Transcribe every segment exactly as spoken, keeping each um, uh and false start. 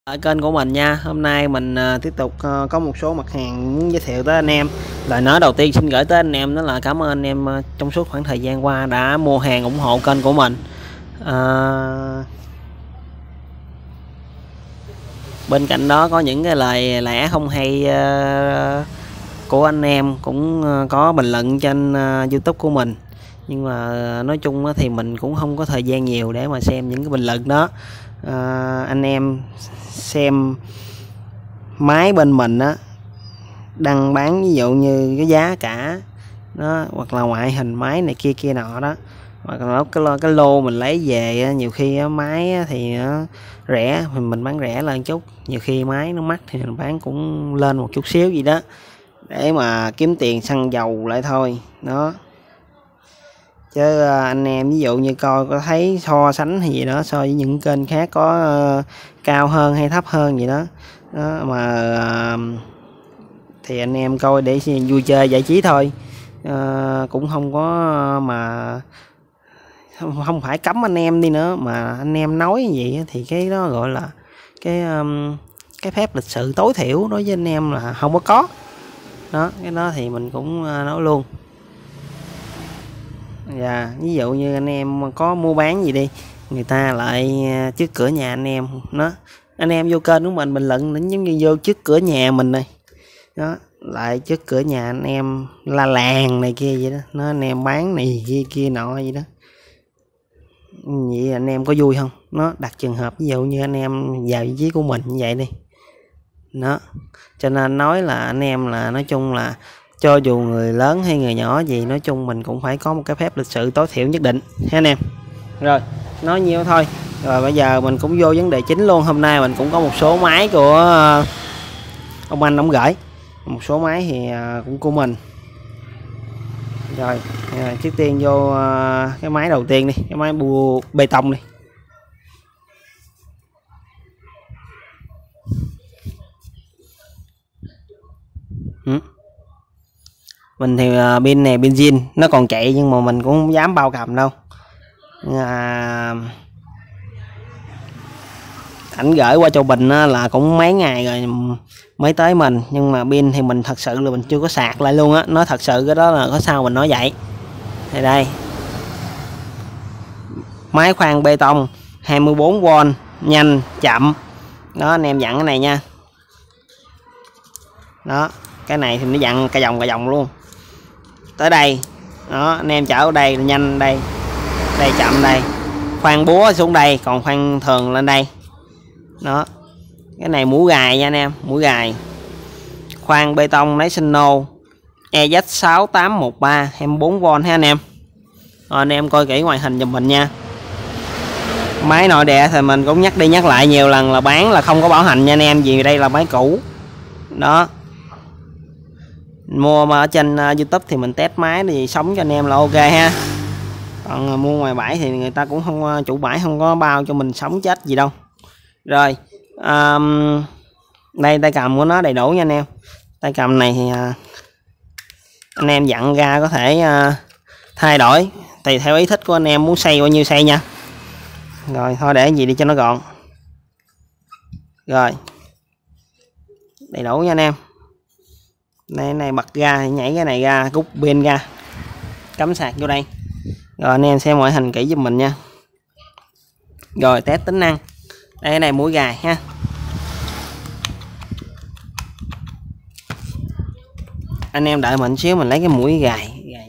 Ở kênh của mình nha, hôm nay mình uh, tiếp tục uh, có một số mặt hàng muốn giới thiệu tới anh em. Lời nói đầu tiên xin gửi tới anh em đó là cảm ơn anh em uh, trong suốt khoảng thời gian qua đã mua hàng ủng hộ kênh của mình. Uh, bên cạnh đó có những cái lời lẽ không hay uh, của anh em cũng uh, có bình luận trên uh, YouTube của mình. Nhưng mà uh, nói chung uh, thì mình cũng không có thời gian nhiều để mà xem những cái bình luận đó. Uh, anh em xem máy bên mình á đăng bán ví dụ như cái giá cả nó hoặc là ngoại hình máy này kia kia nọ đó, hoặc là cái lô, cái lô mình lấy về á, nhiều khi á, máy á, thì nó rẻ thì mình bán rẻ lên chút, nhiều khi máy nó mắc thì mình bán cũng lên một chút xíu gì đó để mà kiếm tiền xăng dầu lại thôi đó. Chứ anh em ví dụ như coi có thấy so sánh hay gì đó so với những kênh khác có uh, cao hơn hay thấp hơn gì đó, đó mà uh, thì anh em coi để vui chơi giải trí thôi, uh, cũng không có uh, mà không, không phải cấm anh em đi nữa, mà anh em nói gì thì cái đó gọi là cái um, cái phép lịch sự tối thiểu đối với anh em là không có có đó. Cái đó thì mình cũng uh, nói luôn. Dạ, ví dụ như anh em có mua bán gì đi, người ta lại trước cửa nhà anh em nó, anh em vô kênh của mình bình luận nó giống như vô trước cửa nhà mình này đó, lại trước cửa nhà anh em la làng này kia vậy đó, nó anh em bán này kia kia nọ vậy đó, vậy anh em có vui không? Nó đặt trường hợp ví dụ như anh em vào vị trí của mình như vậy đi đó, cho nên nói là anh em là nói chung là cho dù người lớn hay người nhỏ gì, nói chung mình cũng phải có một cái phép lịch sự tối thiểu nhất định ha anh em. Rồi nói nhiều thôi, rồi bây giờ mình cũng vô vấn đề chính luôn. Hôm nay mình cũng có một số máy của ông anh ông gửi, một số máy thì cũng của mình. Rồi trước tiên vô cái máy đầu tiên đi, cái máy bua bê tông đi. Ừ. Mình thì uh, pin này pin zin nó còn chạy nhưng mà mình cũng không dám bao cầm đâu. À, ảnh gửi qua cho Bình là cũng mấy ngày rồi mới tới mình, nhưng mà pin thì mình thật sự là mình chưa có sạc lại luôn á, nói thật sự cái đó là có sao mình nói vậy. Thì đây máy khoan bê tông hai mươi bốn vôn, nhanh chậm đó, anh em dặn cái này nha. Đó, cái này thì nó dặn cả vòng cả vòng luôn tới đây đó, anh em chở ở đây nhanh đây, đây chậm đây, khoan búa xuống đây, còn khoan thường lên đây đó. Cái này mũi gài nha anh em, mũi gài khoan bê tông lấy Sino E Z sáu tám một ba hai mươi bốn vôn ha anh em. Rồi, anh em coi kỹ ngoại hình giùm mình nha. Máy nội địa thì mình cũng nhắc đi nhắc lại nhiều lần là bán là không có bảo hành nha anh em, vì đây là máy cũ đó. Mua mà ở trên uh, YouTube thì mình test máy thì sống cho anh em là ok ha, còn uh, mua ngoài bãi thì người ta cũng không uh, chủ bãi không có bao cho mình sống chết gì đâu. Rồi um, đây tay cầm của nó đầy đủ nha anh em. Tay cầm này thì uh, anh em dặn ra có thể uh, thay đổi tùy theo ý thích của anh em, muốn xây bao nhiêu xây nha. Rồi thôi để gì đi cho nó gọn. Rồi đầy đủ nha anh em. Đây này bật ra nhảy cái này ra, rút pin ra, cắm sạc vô đây. Rồi anh em xem ngoại hình kỹ giùm mình nha. Rồi test tính năng. Đây cái này mũi gài ha. Anh em đợi mình xíu mình lấy cái mũi gài. gài.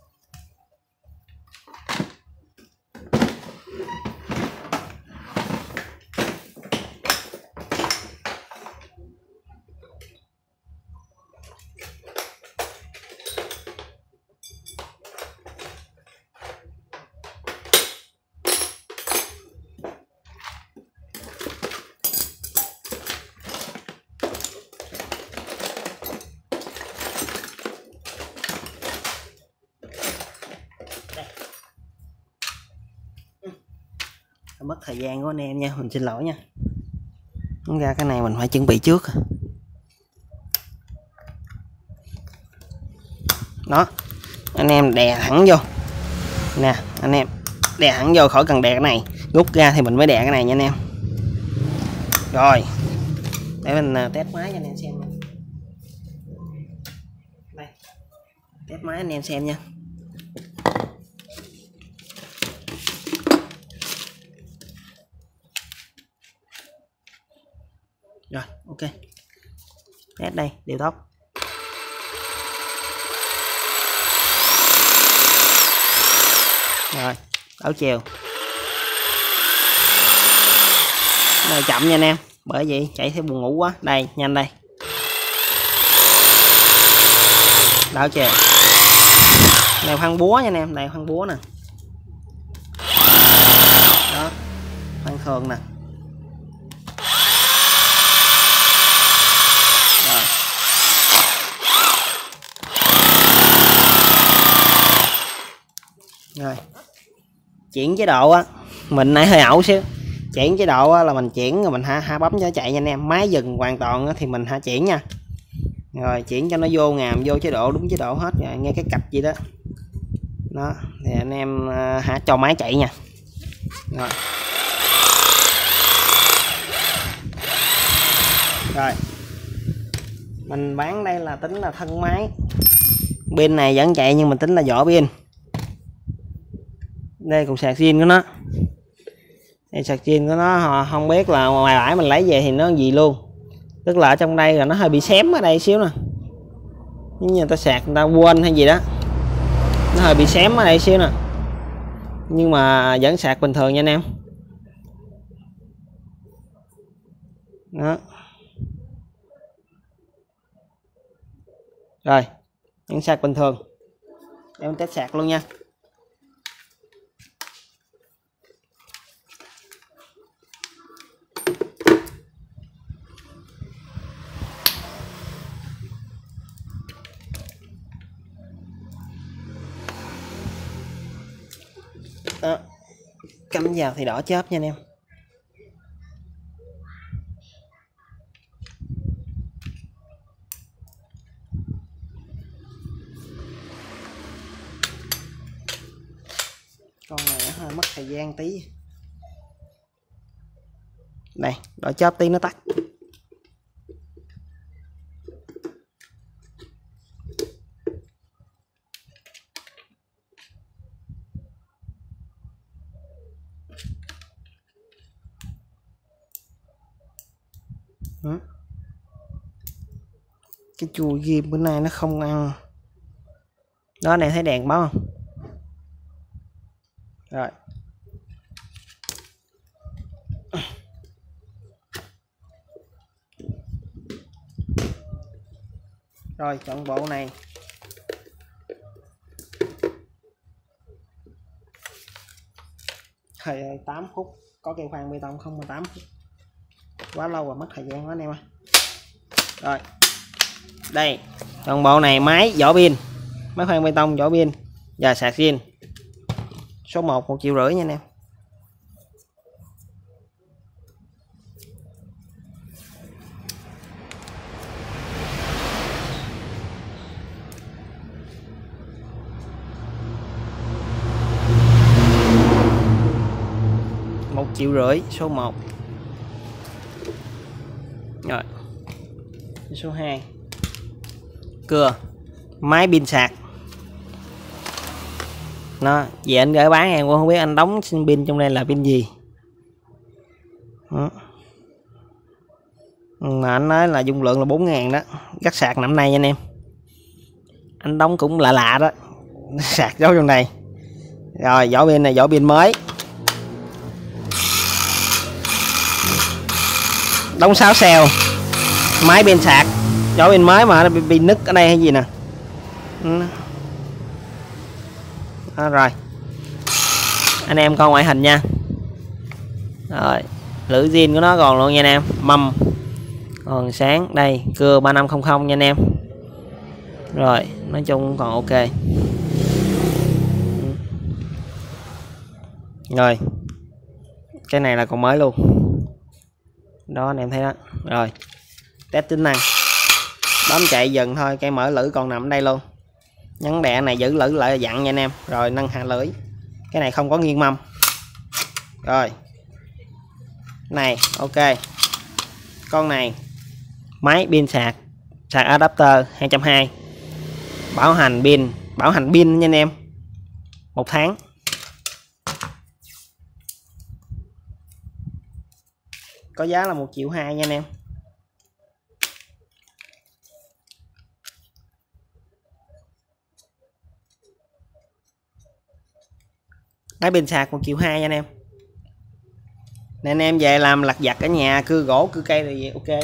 Mất thời gian của anh em nha, mình xin lỗi nha. Đúng ra cái này mình phải chuẩn bị trước đó. Anh em đè thẳng vô nè, anh em đè thẳng vô, khỏi cần đè cái này, rút ra thì mình mới đè cái này nha anh em. Rồi để mình test máy cho anh em xem. Đây, test máy anh em xem nha. Rồi, ok. Test đây, điều tốc. Rồi, đảo chiều. Này chậm nha anh em, bởi vì chạy theo buồn ngủ quá. Đây, nhanh đây. Đảo chiều. Này khoan búa nha anh em, đây khoan búa nè. Đó, khoan thường nè. Rồi. Rồi. Chuyển chế độ á, mình nãy hơi ẩu xíu. Chuyển chế độ á, là mình chuyển rồi mình hạ, hạ bấm cho chạy nha anh em. Máy dừng hoàn toàn á, thì mình hạ chuyển nha. Rồi chuyển cho nó vô ngàm, vô chế độ đúng chế độ hết. Rồi nghe cái cạch gì đó. Đó, thì anh em uh, hạ cho máy chạy nha. Rồi. Rồi. Mình bán đây là tính là thân máy. Pin này vẫn chạy nhưng mình tính là vỏ pin. Đây cục sạc zin của nó. Đây sạc zin của nó họ không biết là ngoài bãi mình lấy về thì nó gì luôn. Tức là ở trong đây là nó hơi bị xém ở đây xíu nè. Nhưng người ta sạc người ta quên hay gì đó. Nó hơi bị xém ở đây xíu nè. Nhưng mà vẫn sạc bình thường nha anh em. Đó. Rồi, vẫn sạc bình thường. Em test sạc luôn nha. Đó. Cắm vào thì đỏ chớp nha anh em. Con này nó hơi mất thời gian tí. Đây, đỏ chớp tí nó tắt. Đó. Cái chui ghim bữa nay nó không ăn. Đó, này thấy đèn báo không? Rồi. Rồi, chọn bộ này. Thời tám phút, có cây khoan bê tông không mà tám phút. Quá lâu rồi, mất thời gian quá anh em ơi. Rồi. Đây, chọn bộ này máy vỏ pin, máy khoan bê tông vỏ pin và sạc zin. Số một một triệu rưỡi nha anh em. Một triệu rưỡi số một. Rồi. Số hai. Cưa máy pin sạc. Nó về anh gửi bán em cũng không biết anh đóng pin trong đây là pin gì. Đó. Mà anh nói là dung lượng là bốn ngàn đó. Gắt sạc năm nay nha anh em. Anh đóng cũng lạ lạ đó. Sạc giấu trong này. Rồi vỏ pin này vỏ pin mới. Đóng sáu xeo. Máy pin sạc vỏ pin mới mà nó bị, bị nứt ở đây hay gì nè. Đó, rồi anh em coi ngoại hình nha. Rồi lưỡi zin của nó còn luôn nha anh em, mâm còn sáng. Đây cưa ba năm không không nha anh em. Rồi nói chung còn ok. Rồi cái này là còn mới luôn đó anh em thấy đó. Rồi test tính năng bấm chạy dừng thôi, cây mở lưỡi còn nằm ở đây luôn. Nhấn đè này giữ lưỡi lại dặn nha anh em. Rồi nâng hạ lưỡi, cái này không có nghiêng mâm. Rồi này ok, con này Máy pin sạc, sạc adapter hai trăm hai mươi, bảo hành pin, bảo hành pin nha anh em, một tháng. Có giá là một triệu hai nha anh em. Máy pin sạc một triệu hai nha anh em. Nên anh em về làm lặt vặt ở nhà, cưa gỗ cưa cây thì ok.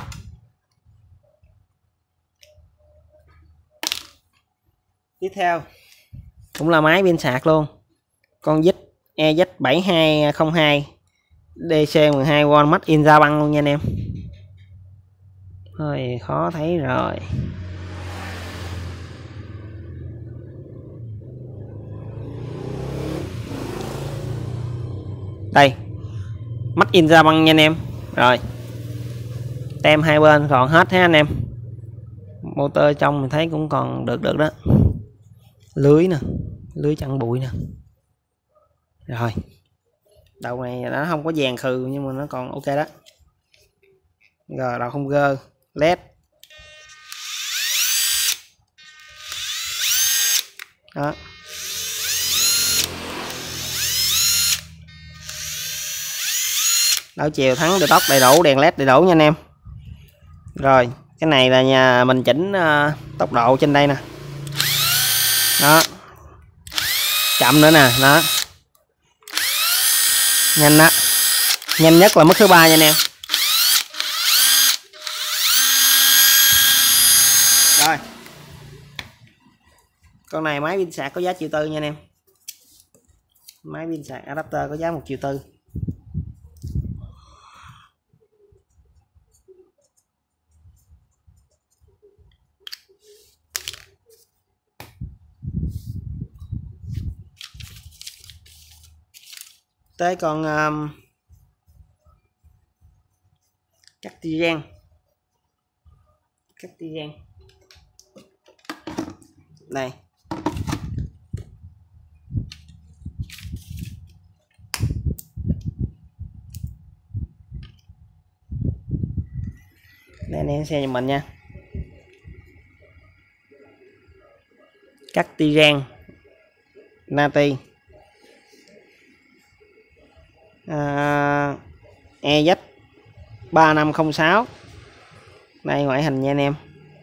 Tiếp theo cũng là máy pin sạc luôn, con Dích E Z bảy hai không hai D C mười hai W Made in Japan luôn nha anh em. Hơi khó thấy rồi. Đây, Made in Japan nha anh em. Rồi, tem hai bên còn hết ha anh em. Motor trong mình thấy cũng còn được được đó. Lưới nè, lưới chặn bụi nè. Rồi, đầu này nó không có vàng khừ nhưng mà nó còn ok đó. Rồi, đầu không gơ, led. Đó. Đảo chiều thắng được tóc đầy đủ, đèn led đầy đủ nha anh em. Rồi, cái này là nhà mình chỉnh uh, tốc độ trên đây nè. Đó. Chậm nữa nè, đó. Nhanh đó. Nhanh nhất là mức thứ ba nha anh em. Rồi. Con này máy pin sạc có giá triệu tư nha anh em. Máy pin sạc adapter có giá một triệu tư. Tới con um, Cartigen. Cartigen. Này. Đây anh em xem giùm mình nha. Cartigen Nati à, E Z ba năm không sáu. Đây ngoại hình nha anh em.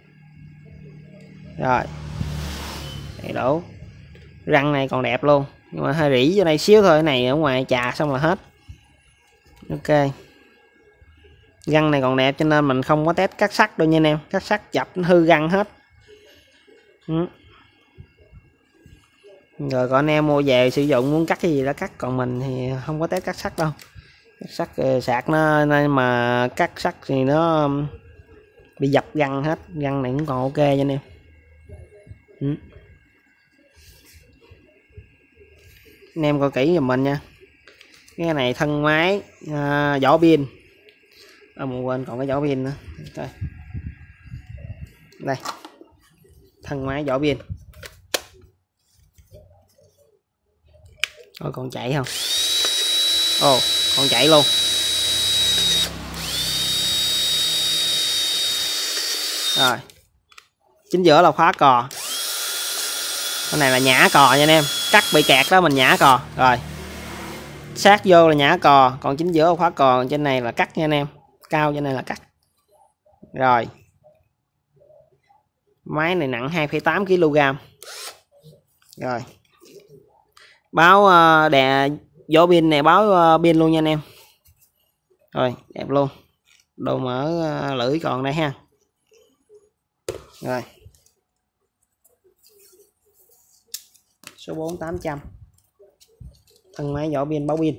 Rồi, đầy đủ. Răng này còn đẹp luôn, nhưng mà hơi rỉ vô đây xíu thôi, cái này ở ngoài chà xong là hết. Ok, răng này còn đẹp cho nên mình không có test cắt sắt đâu nha anh em. Cắt sắt chập nó hư răng hết. Ừ. Rồi còn anh em mua về sử dụng muốn cắt cái gì đó cắt, còn mình thì không có test cắt sắt đâu. Cắt sắt sạc nó nên mà cắt sắt thì nó bị dập răng hết. Răng này cũng còn ok cho anh em. Ừ. Anh em coi kỹ giùm mình nha. Cái này thân máy à, vỏ pin. À, mà quên còn cái vỏ pin nữa. Đây. Đây. Thân máy vỏ pin. Ôi còn chạy không? Ồ, còn chạy luôn. Rồi. Chính giữa là khóa cò. Cái này là nhả cò nha anh em. Cắt bị kẹt đó mình nhả cò. Rồi. Sát vô là nhả cò, còn chính giữa là khóa cò, còn trên này là cắt nha anh em. Cao trên này là cắt. Rồi. Máy này nặng hai phẩy tám ki lô gam. Rồi. Báo đè vỏ pin này báo pin luôn nha anh em. Rồi, đẹp luôn. Đồ mở lưỡi còn đây ha. Rồi. Số bốn tám trăm. Thân máy vỏ pin báo pin.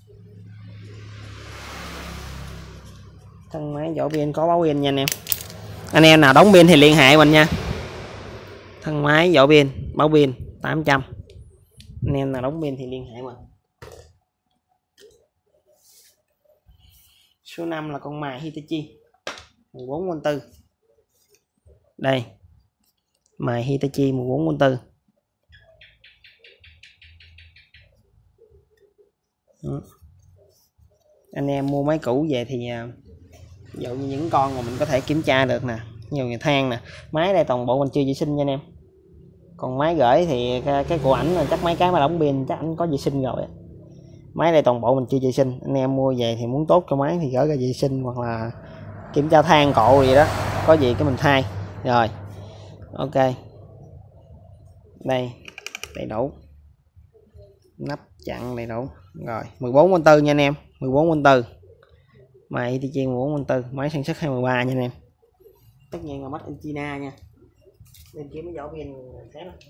Thân máy vỏ pin có báo pin nha anh em. Anh em nào đóng pin thì liên hệ mình nha. Thân máy vỏ pin báo pin tám trăm. Anh em nào đóng pin thì liên hệ mình. Số năm là con mài Hitachi mười bốn con tư. Đây. Mài Hitachi mười bốn con tư. Anh em mua máy cũ về thì ví dụ như những con mà mình có thể kiểm tra được nè, nhiều người than nè. Máy đây toàn bộ mình chưa vệ sinh nha anh em, còn máy gửi thì cái, cái của ảnh là chắc mấy cái mà đóng pin chắc ảnh có vệ sinh rồi. Máy đây toàn bộ mình chưa vệ sinh, anh em mua về thì muốn tốt cho máy thì gửi ra vệ sinh hoặc là kiểm tra than cộ gì đó, có gì cái mình thay. Rồi ok, đây đầy đủ, nắp chặn đầy đủ. Rồi mười bốn con tư nha anh em, mười bốn con tư, máy thì chiên mười bốn con tư, máy sản xuất hai mươi ba nha anh em, tất nhiên là made in China nha. Bên kia mới vỏ pin thế đó.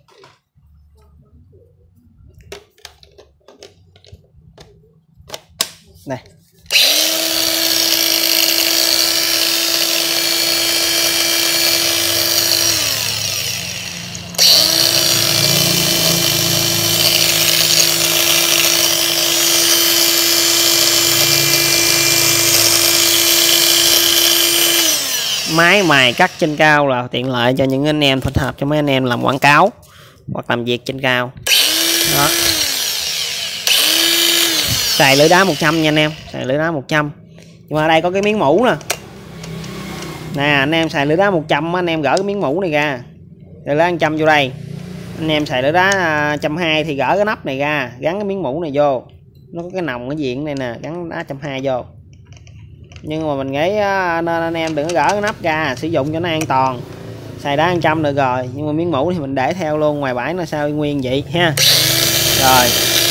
Này máy mài cắt trên cao là tiện lợi cho những anh em, thích hợp cho mấy anh em làm quảng cáo hoặc làm việc trên cao đó. Xài lưỡi đá một trăm nha anh em, xài lưỡi đá một trăm, nhưng mà ở đây có cái miếng mũ nè. Nè anh em xài lưỡi đá một trăm, anh em gỡ cái miếng mũ này ra, lưỡi đá một trăm vô đây. Anh em xài lưỡi đá một trăm hai mươi thì gỡ cái nắp này ra, gắn cái miếng mũ này vô, nó có cái nòng ở diện này nè, gắn đá một trăm hai mươi vô. Nhưng mà mình nghĩ nên anh em đừng có gỡ cái nắp ra, sử dụng cho nó an toàn. Xài đá một trăm được rồi, nhưng mà miếng mũ thì mình để theo luôn, ngoài bãi nó sao nguyên vậy ha. Rồi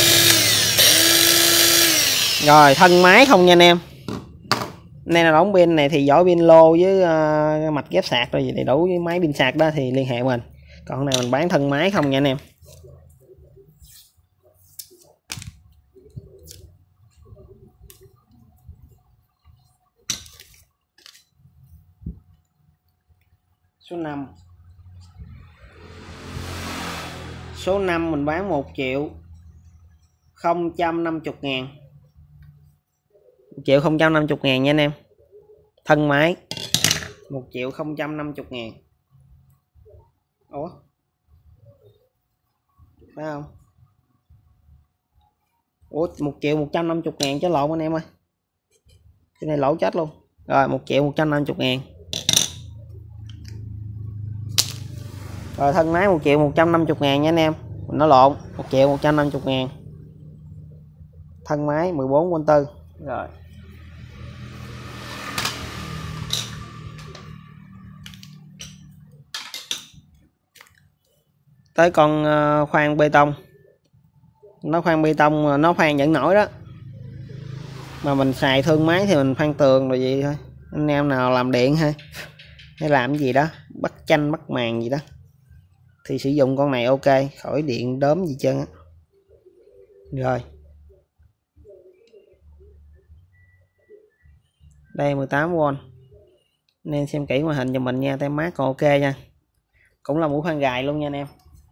rồi thân máy không nha anh em. Đây là đóng pin này thì vỏ pin lô với uh, mạch ghép sạc rồi gì đầy đủ, với máy pin sạc đó thì liên hệ mình. Còn này mình bán thân máy không nha anh em. Số năm, số năm mình bán một triệu không trăm năm mươi ngàn, một triệu không trăm năm mươi ngàn nha anh em. Thân máy một triệu không trăm năm mươi ngàn. Ủa phải không? Ủa một triệu một trăm năm mươi ngàn chứ lộn anh em ơi, cái này lỗ chết luôn. Rồi một triệu một trăm năm mươi ngàn. Rồi thân máy một triệu một trăm năm mươi ngàn nha anh em, mình nói lộn, một triệu một trăm năm mươi ngàn. Thân máy mười bốn con tư. Rồi tới con khoan bê tông. Nó khoan bê tông, nó khoan vẫn nổi đó, mà mình xài thương máy thì mình khoan tường rồi vậy thôi. Anh em nào làm điện hay hay làm cái gì đó, bắt chanh bắt màn gì đó thì sử dụng con này ok, khỏi điện đốm gì trơn á. Rồi đây mười tám vôn, nên xem kỹ màn hình cho mình nha, tem mát còn ok nha, cũng là mũi khoan gài luôn nha anh em.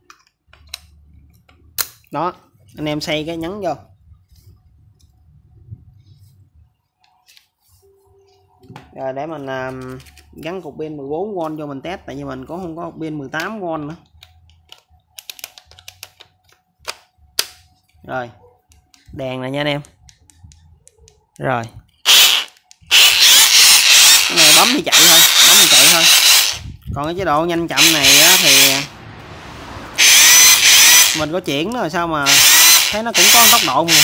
Đó anh em xây cái nhấn vô. Rồi để mình uh, gắn cục pin mười bốn vôn cho mình test, tại vì mình cũng không có pin mười tám vôn nữa. Rồi đèn này nha anh em. Rồi cái này bấm thì chạy thôi, bấm thì chạy thôi. Còn cái chế độ nhanh chậm này á, thì mình có chuyển rồi sao mà thấy nó cũng có tốc độ mà.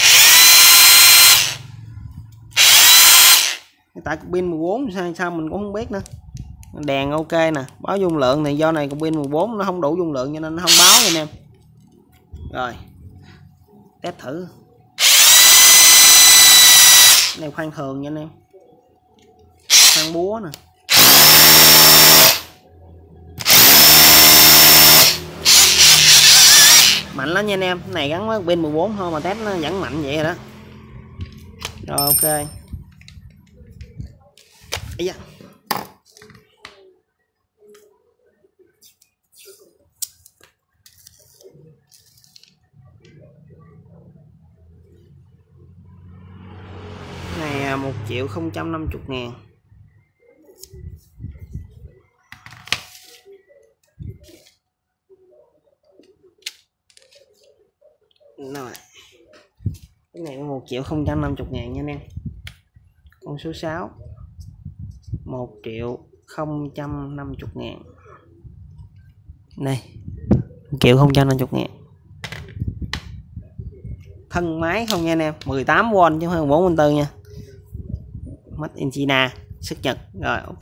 Tại cục pin mười bốn sao sao mình cũng không biết nữa. Đèn ok nè, báo dung lượng thì do này cục pin mười bốn nó không đủ dung lượng cho nên nó không báo nha anh em. Rồi test thử. Cái này khoan thường nha anh em, khoan búa nè. Mạnh lắm nha anh em, cái này gắn với pin mười bốn thôi mà test nó vẫn mạnh vậy rồi đó. Rồi ok. Ây da. Này một triệu không trăm năm mươi ngàn. Rồi cái này một triệu không trăm năm mươi ngàn nha anh em. Con số sáu một triệu không trăm năm mươi ngàn. Này, một triệu không trăm năm mươi ngàn. Thân máy không nha anh em, mười tám vôn chứ không phải mười bốn vôn tư nha. Made in China, xuất Nhật. Rồi ok.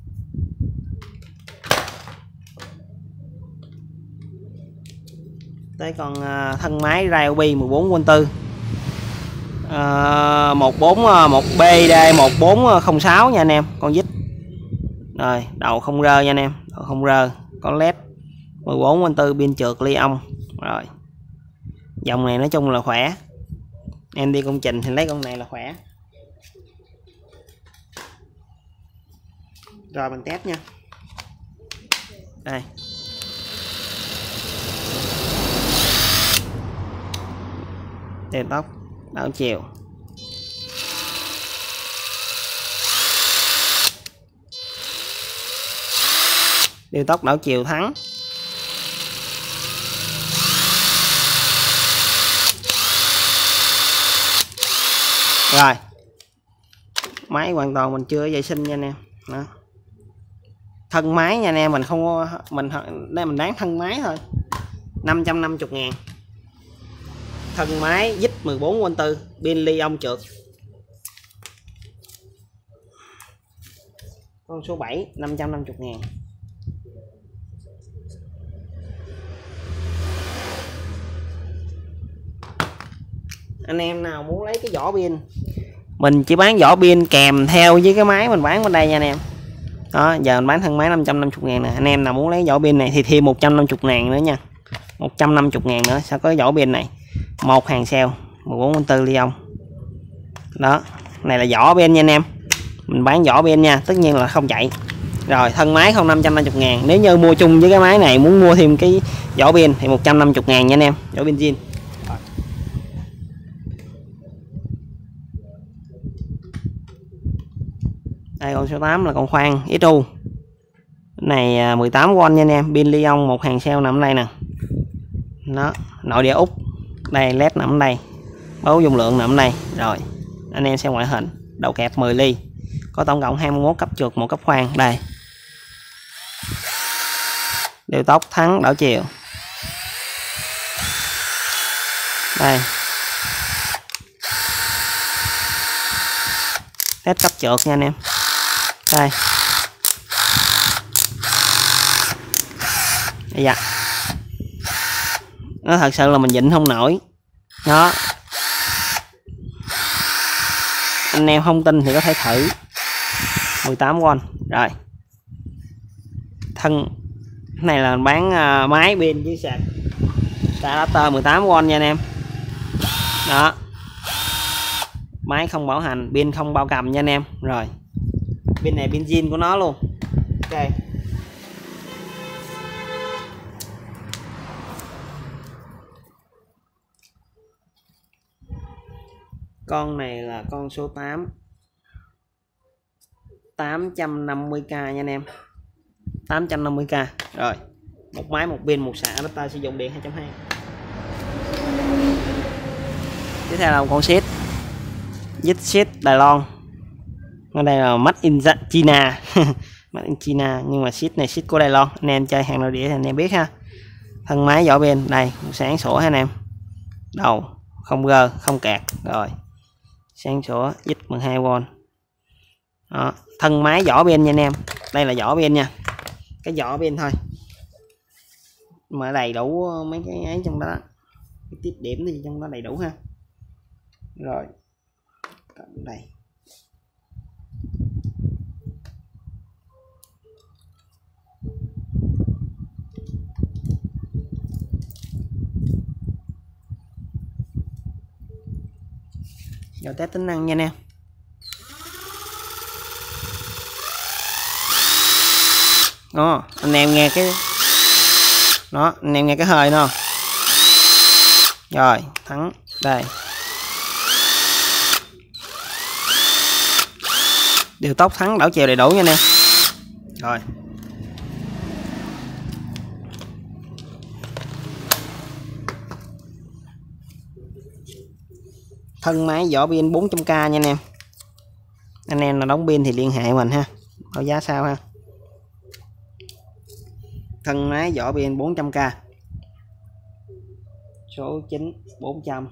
Tới con uh, thân máy Ryobi mười bốn vôn tư. Uh, một bốn một B D một bốn không sáu nha anh em, con vít. Rồi, đầu không rơ nha anh em, đầu không rơ, có led mười bốn vôn tư, pin trượt li ông. Rồi. Dòng này nói chung là khỏe. Em đi công trình thì lấy con này là khỏe. Rồi mình test nha. Đây. Đèn tốc đảo chiều. Điều tốc đảo chiều thắng. Rồi. Máy hoàn toàn mình chưa vệ sinh nha anh em. Đó. Thân máy nha anh em, mình không có mình đây mình bán thân máy thôi. năm trăm năm mươi ngàn. Thân máy vít mười bốn vôn tư, pin li ông trượt. Con số bảy năm trăm năm mươi ngàn. Anh em nào muốn lấy cái vỏ pin, mình chỉ bán vỏ pin kèm theo với cái máy mình bán bên đây nha anh em. Đó, giờ mình bán thân máy năm trăm năm mươi ngàn nè. Anh em nào muốn lấy vỏ pin này thì thêm một trăm năm mươi ngàn nữa nha. một trăm năm mươi ngàn nữa sẽ có vỏ pin này. Một hàng cell mười bốn vôn tư li ông. Đó, này là vỏ pin nha anh em. Mình bán vỏ pin nha, tất nhiên là không chạy. Rồi, thân máy không năm trăm năm mươi ngàn. Nếu như mua chung với cái máy này, muốn mua thêm cái vỏ pin thì một trăm năm mươi ngàn nha anh em, vỏ pin zin. Đây con số tám là con khoan ét u. Này mười tám vôn nha anh em, pin li ông, một hàng cell nằm ở đây nè. Đó, nội địa Úc. Đây led nằm ở đây. Báo dung lượng nằm ở đây. Rồi, anh em xem ngoại hình, đầu kẹp mười ly. Có tổng cộng hai mươi mốt cấp trượt, một cấp khoan. Đây. Điều tốc thắng đảo chiều. Đây. Test cấp trượt nha anh em. Đây. Đây dạ. Nó thật sự là mình dịnh không nổi. Đó. Anh em không tin thì có thể thử. mười tám vôn. Rồi. Thân này là bán uh, máy pin với sạc adapter mười tám vôn nha anh em. Đó. Máy không bảo hành, pin không bao cầm nha anh em. Rồi. Pin này pin zin của nó luôn. Ok. Con này là con số tám. tám trăm năm mươi k nha anh em. tám trăm năm mươi k. Rồi. Một máy, một pin, một sạc adapter sử dụng điện hai chấm hai. Tiếp theo là một con sheet. Dít sheet Đài Loan. Ở đây là Made in China. Made in China, nhưng mà sheet này sheet của Đài Loan. Anh em chơi hàng nội địa thì anh em biết ha. Thân máy vỏ pin đây, sáng sủa ha anh em. Đầu không gơ, không kẹt. Rồi. Sáng sủa, dít mười hai vôn. Đó, thân máy vỏ pin nha anh em. Đây là vỏ pin nha. Cái vỏ pin thôi. Mà đầy đủ mấy cái ấy trong đó. Cái tiếp điểm thì trong đó đầy đủ ha. Rồi. Cộng đây. Rồi test tính năng nha anh em. Đó, anh em nghe cái đó, anh em nghe cái hơi nó. Rồi, thắng đây. Điều tốc thắng đảo chiều đầy đủ nha anh em. Rồi. Thân máy vỏ pin bốn trăm k nha anh em. Anh em nào đóng pin thì liên hệ mình ha. báo giá sau ha. Thân máy vỏ pin bốn trăm k, số chín bốn trăm.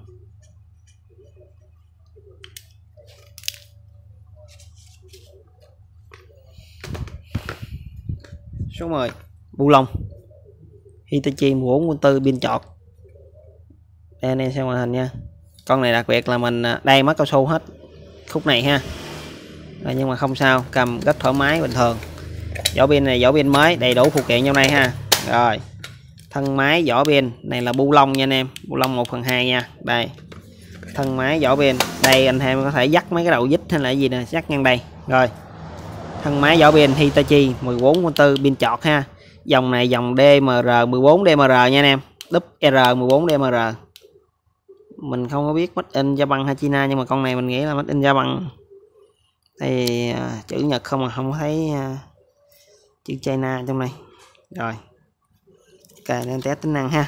Số mười bu lông Hitachi mười bốn quân tư pin chọt. Đây anh em xem màn hình nha. Con này đặc biệt là mình đây mất cao su hết khúc này ha. Rồi, nhưng mà không sao, cầm rất thoải mái bình thường. Vỏ pin này vỏ pin mới, đầy đủ phụ kiện trong đây ha. Rồi thân máy vỏ pin này là bu lông nha anh em, bu lông một phần hai nha. Đây thân máy vỏ pin, đây anh em có thể dắt mấy cái đầu dít hay là gì nè, dắt ngang đây. Rồi thân máy vỏ pin Hitachi mười bốn quân tư pin chọt ha. Dòng này dòng D M R mười bốn D M R nha anh em, đúp R mười bốn D M R. Mình không có biết made in Japan hay China, nhưng mà con này mình nghĩ là made in Japan. Đây uh, chữ Nhật không mà không thấy uh, chữ China trong này. Rồi ok, nên test tính năng ha.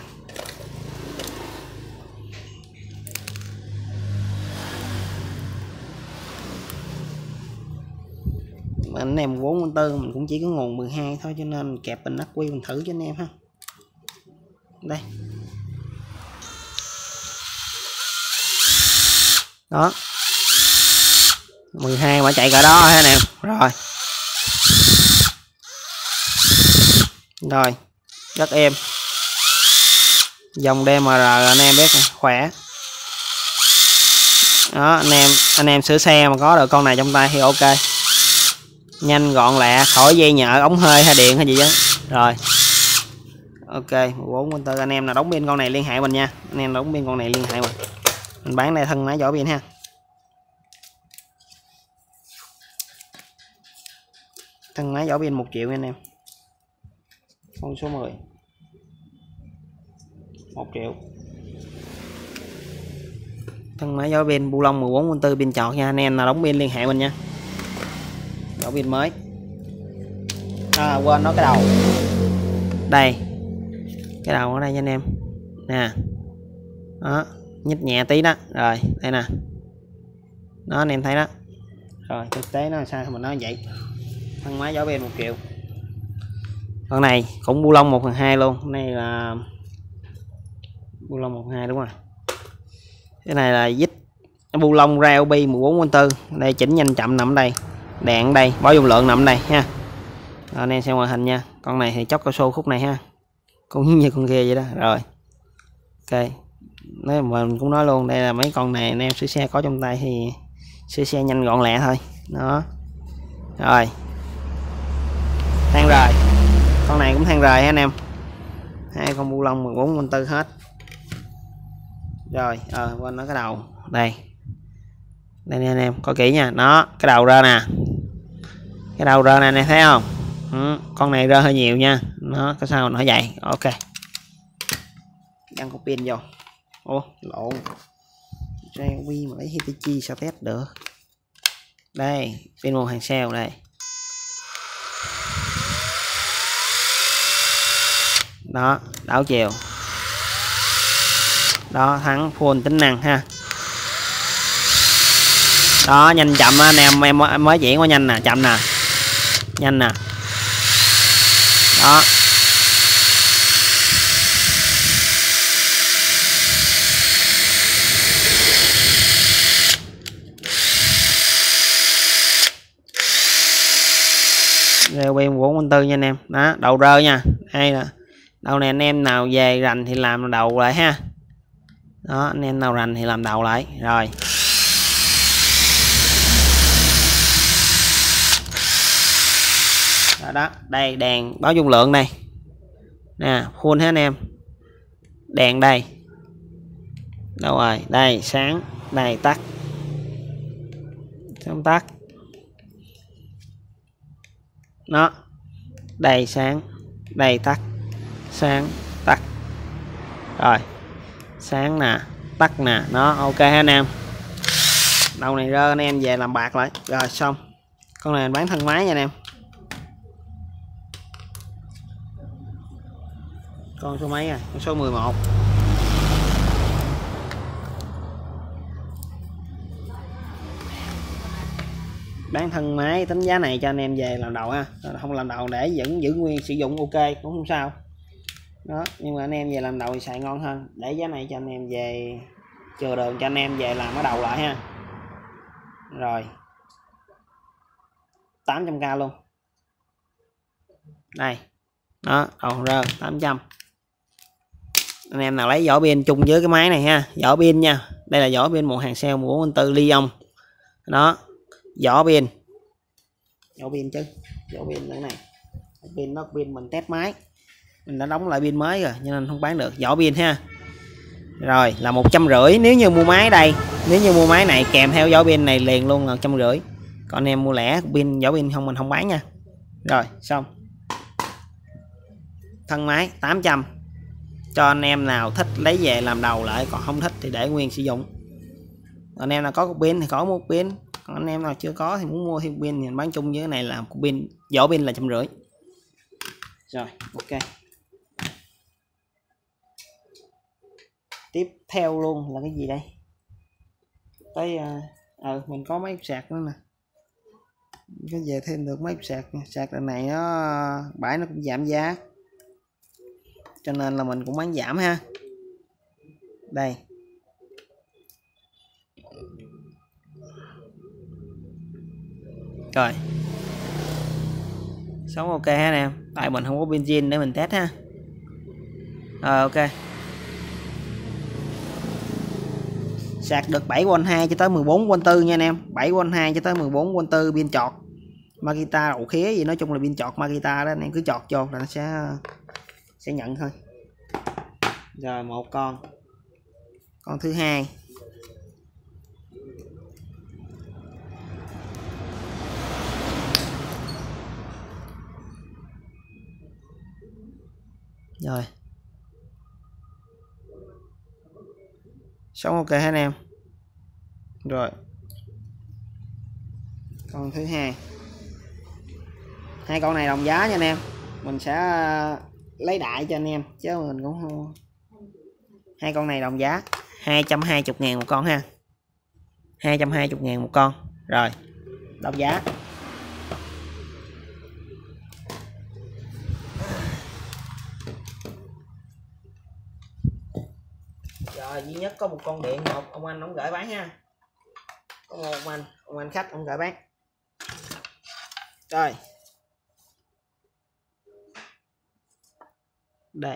Anh em bốn quân tư mình cũng chỉ có nguồn mười hai thôi, cho nên kẹp bình ắc quy mình thử cho anh em ha. Đây đó, mười hai mà chạy cả đó ha anh em. Rồi rồi rất êm, dòng D M R anh em biết khỏe đó. Anh em anh em sửa xe mà có được con này trong tay thì ok, nhanh gọn lẹ, khỏi dây nhợ ống hơi hay điện hay gì đó. Rồi ok, mười bốn quân tư anh em nào đóng pin con này liên hệ mình nha. Anh em đóng pin con này liên hệ mình, mình bán đây thân máy vỏ pin ha. Thân máy vỏ pin một triệu nha anh em. Con số mười một triệu. Thân máy vỏ pin bu lông mười bốn quân tư pin chọt nha. Anh em nào đóng pin liên hệ mình nha. Vỏ pin mới. À quên nói cái đầu. Đây. Cái đầu ở đây nha anh em. Nè. Đó, nhích nhẹ tí đó. Rồi, đây nè. Đó anh em thấy đó. Rồi, thực tế nó sao mình nói vậy. Thân máy vỏ pin một triệu. Con này cũng bu lông một phần hai luôn. Cái này là bu lông một phần hai đúng rồi. Cái này là dít bu lông Ryobi mười bốn quân tư. Đây chỉnh nhanh chậm nằm ở đây. Đèn ở đây, báo dung lượng nằm ở đây ha. Rồi, anh em xem màn hình nha. Con này thì chóc cao su khúc này ha. Cũng như con kia vậy đó. Rồi. Ok. Nếu mà mình cũng nói luôn, đây là mấy con này anh em sửa xe có trong tay thì sửa xe nhanh gọn lẹ thôi. Đó. Rồi. Than rời. Con này cũng than rời ha anh em. Hai con bu lông mười bốn quân tư hết. Rồi, ờ à, quên nó cái đầu. Đây. Đây nè anh em, coi kỹ nha. Nó, cái đầu rơ nè. Cái đầu rơ nè anh em thấy không? Ừ, con này rơ hơi nhiều nha. Nó có sao nó vậy. Ok. Gắn cục pin vô. Ô, lộn. Ryobi mà lấy Hitachi sao test được. Đây, pin một hàng sale đây. Đó, đảo chiều. Đó, thắng full tính năng ha. Đó, nhanh chậm anh em, em mới chuyển qua nhanh nè, chậm nè. Nhanh nè. Đó. Ryobi mười bốn quân tư nha anh em. Đó, đầu rơ nha. Đây là đầu này anh em nào về rành thì làm đầu lại ha. Đó, anh em nào rành thì làm đầu lại. Rồi. Đó, đó, đây đèn báo dung lượng đây. Nè, full hết anh em. Đèn đây. Đâu rồi? Đây, sáng, đây tắt. Xong tắt. Đó. Đây sáng, đây tắt. Sáng, tắt. Rồi. Sáng nè, tắt nè, nó ok ha anh em. Đầu này rơ anh em về làm bạc lại. Rồi xong. Con này mình bán thân máy nha anh em. Con số mấy rồi? Con số mười một. bán thân máy tính giá này cho anh em về làm đầu ha, không làm đầu để vẫn giữ nguyên sử dụng ok cũng không sao đó, nhưng mà anh em về làm đầu thì xài ngon hơn. Để giá này cho anh em về chừa đường cho anh em về làm cái đầu lại ha. Rồi tám trăm k luôn đây đó, đầu rơ tám trăm. Anh em nào lấy vỏ pin chung với cái máy này ha, vỏ pin nha, đây là vỏ pin một hàng sale bốn bốn tư Lyon đó, vỏ pin vỏ pin chứ vỏ pin cái này pin nó pin mình test máy, mình đã đóng lại pin mới rồi cho nên không bán được vỏ pin ha. Rồi là một trăm rưỡi nếu như mua máy đây, nếu như mua máy này kèm theo vỏ pin này liền luôn là một trăm rưỡi, còn anh em mua lẻ pin vỏ pin không mình không bán nha. Rồi xong thân máy tám trăm cho anh em nào thích lấy về làm đầu lại, còn không thích thì để nguyên sử dụng. Còn anh em nào có cục pin thì có một pin, còn anh em nào chưa có thì muốn mua thêm pin thì bán chung với cái này làm cục pin vỏ pin là trăm rưỡi. Rồi ok, tiếp theo luôn là cái gì đây, tới ờ uh, mình có mấy sạc nữa nè, cái về thêm được mấy sạc sạc lần này nó bãi nó cũng giảm giá cho nên là mình cũng bán giảm ha. Đây rồi sống ok ha anh em, tại mình không có benzene để mình test ha. Rồi ok, sạc được bảy vôn hai cho tới mười bốn vôn tư nha anh em, bảy vôn hai cho tới mười bốn vôn tư pin chọt Makita đậu khía gì, nói chung là pin chọt Makita đó, anh em cứ chọt vô là nó sẽ sẽ nhận thôi. Rồi một con con thứ hai rồi sống ok hết anh em. Rồi con thứ hai, hai con này đồng giá nha anh em, mình sẽ lấy đại cho anh em chứ mình cũng không, hai con này đồng giá hai trăm hai mươi ngàn một con ha, hai trăm hai mươi ngàn một con. Rồi đồng giá rồi, duy nhất có một con điện, một ông anh ông gửi bán ha, có một ông anh ông anh khách ông gửi bán. Rồi đây,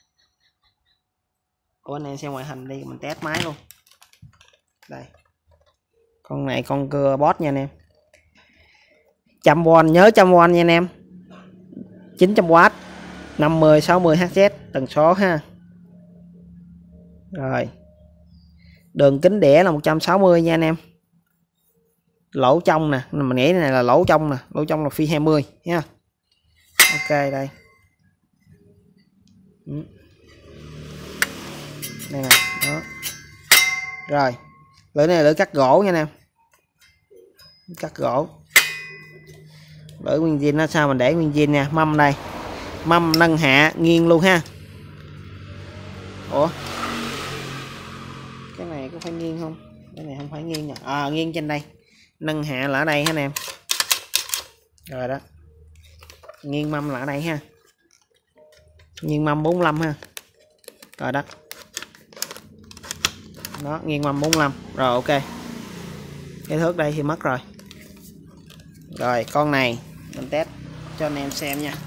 của anh em xem ngoại hình đi, mình test máy luôn. Đây con này con cưa boss nha anh em, trăm vôn, nhớ trăm vôn nha anh em, chín trăm oát, năm mươi sáu mươi héc tần số ha. Rồi đường kính đĩa là một trăm sáu mươi nha anh em, lỗ trong nè, mình nghĩ này là lỗ trong nè, lỗ trong là phi hai mươi nha. Ok đây đây nè đó. Rồi lưỡi này lưỡi cắt gỗ nha anh em, cắt gỗ, lưỡi nguyên zin nó sao mình để nguyên zin nha. Mâm đây, mâm nâng hạ nghiêng luôn ha. Ủa cái này có phải nghiêng không, cái này không phải nghiêng nha, à nghiêng trên đây, nâng hạ là ở đây ha anh em. Rồi đó, nghiêng mâm là ở đây ha, nghiêng mâm bốn mươi lăm ha. Rồi đó đó, nghiêng mâm bốn mươi lăm. Rồi ok, cái thước đây thì mất rồi. Rồi con này mình test cho anh em xem nha,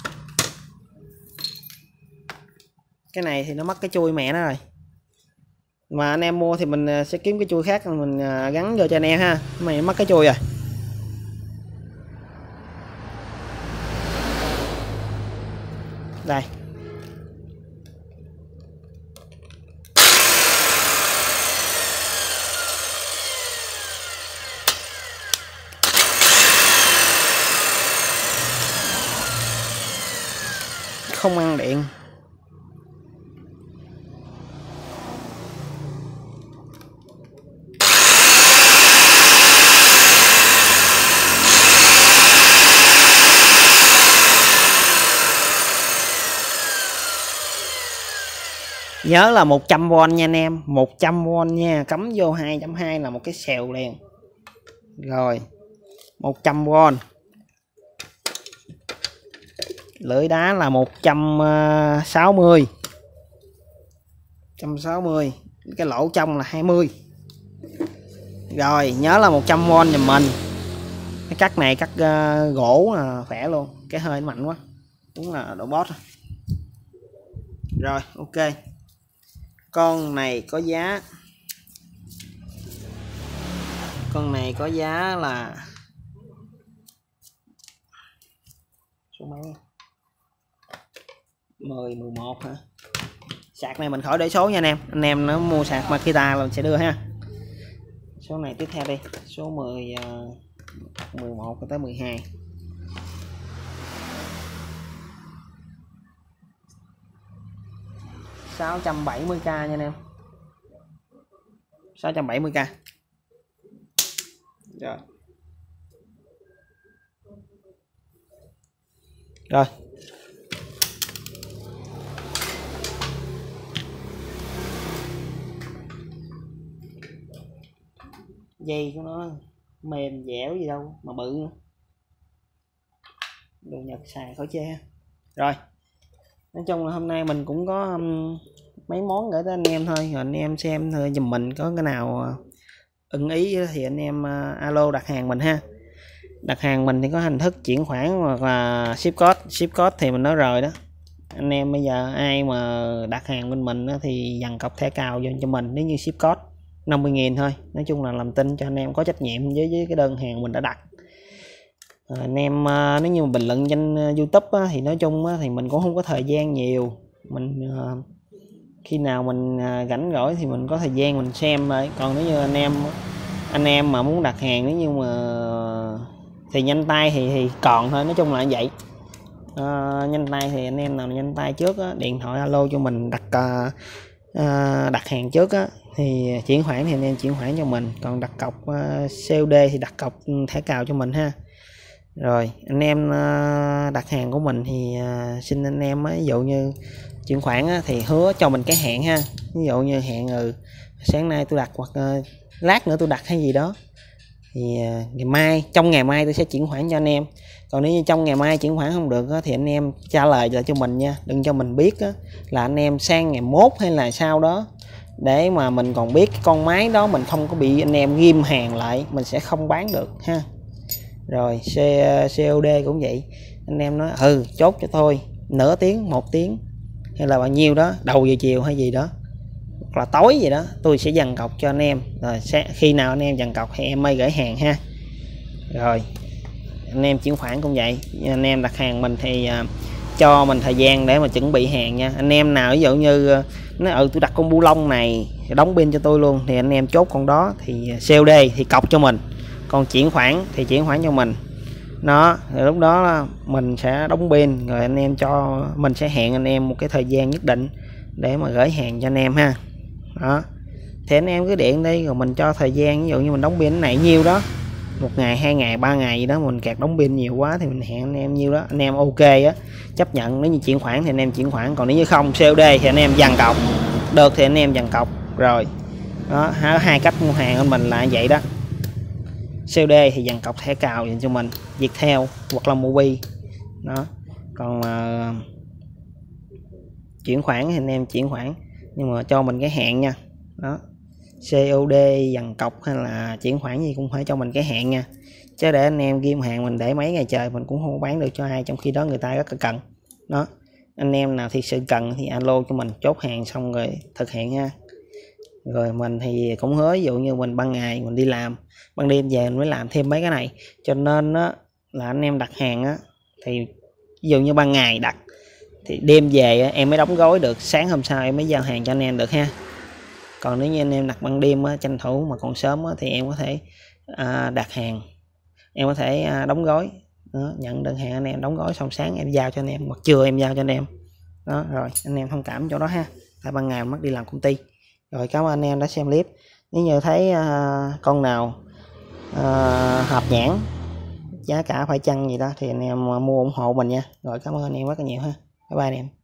cái này thì nó mất cái chui mẹ nó rồi, mà anh em mua thì mình sẽ kiếm cái chui khác mình gắn vô cho anh em ha, mày mất cái chui rồi. Đây không ăn điện. Nhớ là một trăm vôn nha anh em, một trăm vôn nha, cắm vô hai trăm hai mươi là một cái xèo liền. Rồi một trăm won. Lưỡi đá là một trăm sáu mươi. một trăm sáu mươi. Cái lỗ trong là hai mươi. Rồi, nhớ là một trăm won giùm mình. Cái cắt này cắt uh, gỗ là khỏe luôn, cái hơi mạnh quá, đúng là độ boss. Rồi, ok. Con này có giá, con này có giá là số mấy? mười, mười một hả? Sạc này mình khỏi để số nha anh em. Anh em nó mua sạc Makita là mình sẽ đưa ha. Số này tiếp theo đi, số mười, mười một tới mười hai. sáu trăm bảy mươi k nha anh em. sáu trăm bảy mươi k. Rồi. Rồi. Dây của nó mềm dẻo gì đâu mà bự nữa. Đồ Nhật xài khỏi chê. Rồi. Nói chung là hôm nay mình cũng có um, mấy món gửi tới anh em thôi, rồi anh em xem thôi giùm mình, có cái nào uh, ưng ý thì anh em uh, alo đặt hàng mình ha. Đặt hàng mình thì có hình thức chuyển khoản hoặc là ship code. Ship code thì mình nói rồi đó. Anh em bây giờ ai mà đặt hàng bên mình đó, thì dằn cọc thẻ cào vô cho mình nếu như ship code năm mươi nghìn thôi. Nói chung là làm tin cho anh em có trách nhiệm với với cái đơn hàng mình đã đặt. À, anh em uh, nếu như bình luận trên uh, YouTube á, thì nói chung á, thì mình cũng không có thời gian nhiều. Mình uh, khi nào mình uh, rảnh rỗi thì mình có thời gian mình xem rồi. Còn nếu như anh em anh em mà muốn đặt hàng nếu như mà thì nhanh tay thì thì còn thôi. Nói chung là như vậy. Uh, nhanh tay thì anh em nào nhanh tay trước á, điện thoại alo cho mình đặt uh, uh, đặt hàng trước á, thì chuyển khoản thì anh em chuyển khoản cho mình. Còn đặt cọc uh, xê ô đê thì đặt cọc thẻ cào cho mình ha. Rồi anh em uh, đặt hàng của mình thì uh, xin anh em ví dụ như chuyển khoản á, thì hứa cho mình cái hẹn ha. Ví dụ như hẹn ừ, sáng nay tôi đặt hoặc uh, lát nữa tôi đặt hay gì đó, thì uh, ngày mai trong ngày mai tôi sẽ chuyển khoản cho anh em. Còn nếu như trong ngày mai chuyển khoản không được á, thì anh em trả lời lại cho mình nha, đừng cho mình biết á, là anh em sang ngày mốt hay là sau đó, để mà mình còn biết cái con máy đó mình không có bị anh em ghim hàng lại, mình sẽ không bán được ha. Rồi xê ô đê cũng vậy, anh em nói ừ chốt cho tôi nửa tiếng, một tiếng hay là bao nhiêu đó, đầu giờ chiều hay gì đó hoặc là tối gì đó, tôi sẽ dằn cọc cho anh em. Rồi sẽ, khi nào anh em dằn cọc thì em mới gửi hàng ha. Rồi anh em chuyển khoản cũng vậy, anh em đặt hàng mình thì uh, cho mình thời gian để mà chuẩn bị hàng nha. Anh em nào ví dụ như uh, nói ừ tôi đặt con bu lông này đóng pin cho tôi luôn, thì anh em chốt con đó thì xê ô đê thì cọc cho mình, còn chuyển khoản thì chuyển khoản cho mình nó. Rồi lúc đó mình sẽ đóng pin, rồi anh em cho mình sẽ hẹn anh em một cái thời gian nhất định để mà gửi hàng cho anh em ha. Đó thì anh em cứ điện đi, rồi mình cho thời gian, ví dụ như mình đóng pin này nhiêu đó, một ngày, hai ngày, ba ngày gì đó, mình kẹt đóng pin nhiều quá thì mình hẹn anh em nhiêu đó, anh em ok á chấp nhận. Nếu như chuyển khoản thì anh em chuyển khoản, còn nếu như không xê ô đê thì anh em dằn cọc được thì anh em dằn cọc. Rồi đó, hai cách mua hàng của mình là vậy đó. xê ô đê thì dằn cọc thẻ cào dành cho mình, Viettel hoặc là Mobi đó. Còn uh, chuyển khoản thì anh em chuyển khoản nhưng mà cho mình cái hẹn nha. Đó, xê ô đê dằn cọc hay là chuyển khoản gì cũng phải cho mình cái hẹn nha, chứ để anh em ghim hàng mình để mấy ngày trời mình cũng không bán được cho ai, trong khi đó người ta rất là cần. Đó, anh em nào thì sự cần thì alo cho mình, chốt hàng xong rồi thực hiện ha. Rồi mình thì cũng hứa, ví dụ như mình ban ngày mình đi làm, ban đêm về mình mới làm thêm mấy cái này, cho nên á là anh em đặt hàng á thì ví dụ như ban ngày đặt thì đêm về á, em mới đóng gói được, sáng hôm sau em mới giao hàng cho anh em được ha. Còn nếu như anh em đặt ban đêm á, tranh thủ mà còn sớm á, thì em có thể à, đặt hàng, em có thể à, đóng gói đó, nhận đơn hàng anh em đóng gói xong sáng em giao cho anh em, hoặc trưa em giao cho anh em đó. Rồi anh em thông cảm chỗ đó ha, tại ban ngày mất đi làm công ty. Rồi cảm ơn anh em đã xem clip. Nếu như thấy à, con nào à, hợp nhãn, giá cả phải chăng gì đó thì anh em mua ủng hộ mình nha. Rồi cảm ơn anh em rất là nhiều ha. Bye bye anh em.